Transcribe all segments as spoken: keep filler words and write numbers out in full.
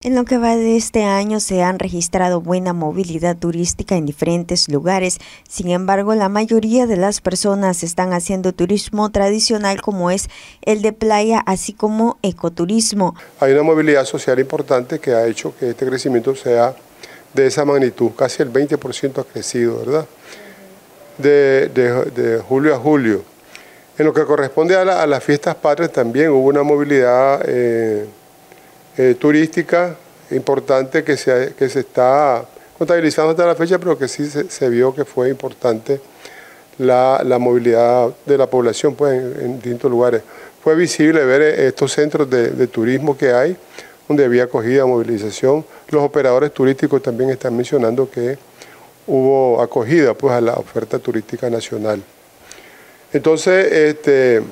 En lo que va de este año se han registrado buena movilidad turística en diferentes lugares. Sin embargo, la mayoría de las personas están haciendo turismo tradicional, como es el de playa, así como ecoturismo. Hay una movilidad social importante que ha hecho que este crecimiento sea de esa magnitud. Casi el veinte por ciento ha crecido, ¿verdad? De, de, de julio a julio. En lo que corresponde a, la, a las fiestas patrias también hubo una movilidad eh, Eh, turística importante que se, que se está contabilizando hasta la fecha, pero que sí se, se vio que fue importante la, la movilidad de la población pues, en, en distintos lugares. Fue visible ver estos centros de, de turismo que hay, donde había acogida, movilización. Los operadores turísticos también están mencionando que hubo acogida pues, a la oferta turística nacional. Entonces, este...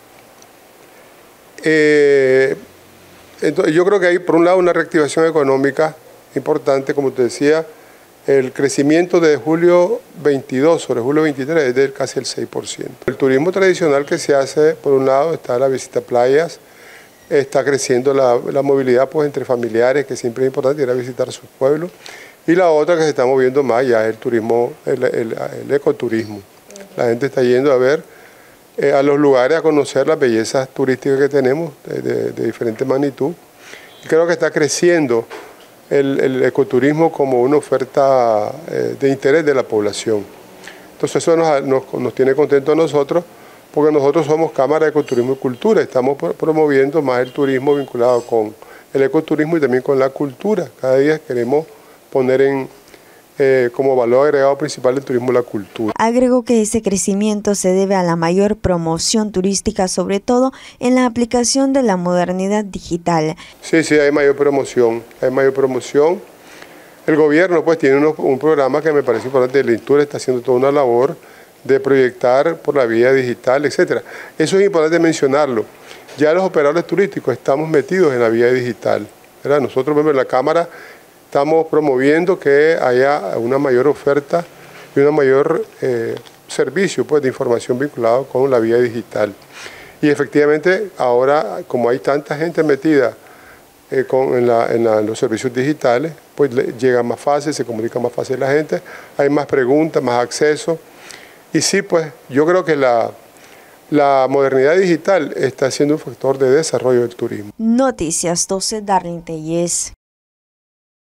Eh, Entonces, yo creo que hay, por un lado, una reactivación económica importante, como te decía, el crecimiento de julio veintidós sobre julio veintitrés es de casi el seis por ciento. El turismo tradicional que se hace, por un lado, está la visita a playas, está creciendo la, la movilidad pues, entre familiares, que siempre es importante ir a visitar sus pueblos, y la otra que se está moviendo más ya es el turismo, el, el, el ecoturismo. La gente está yendo a ver Eh, a los lugares a conocer las bellezas turísticas que tenemos de, de, de diferente magnitud. Y creo que está creciendo el, el ecoturismo como una oferta eh, de interés de la población. Entonces eso nos, nos, nos tiene contentos a nosotros, porque nosotros somos Cámara de Ecoturismo y Cultura, estamos promoviendo más el turismo vinculado con el ecoturismo y también con la cultura. Cada día queremos poner en Eh, como valor agregado principal del turismo la cultura. Agregó que ese crecimiento se debe a la mayor promoción turística, sobre todo en la aplicación de la modernidad digital. Sí, sí, hay mayor promoción, hay mayor promoción. El gobierno pues tiene uno, un programa que me parece importante, el INTUR está haciendo toda una labor de proyectar por la vía digital, etcétera. Eso es importante mencionarlo. Ya los operadores turísticos estamos metidos en la vía digital, ¿verdad? Nosotros, por ejemplo, en la Cámara estamos promoviendo que haya una mayor oferta y un mayor eh, servicio pues, de información vinculado con la vía digital. Y efectivamente ahora, como hay tanta gente metida eh, con, en, la, en, la, en los servicios digitales, pues le, llega más fácil, se comunica más fácil la gente, hay más preguntas, más acceso. Y sí, pues yo creo que la, la modernidad digital está siendo un factor de desarrollo del turismo. Noticias doce, Darlene Tellez.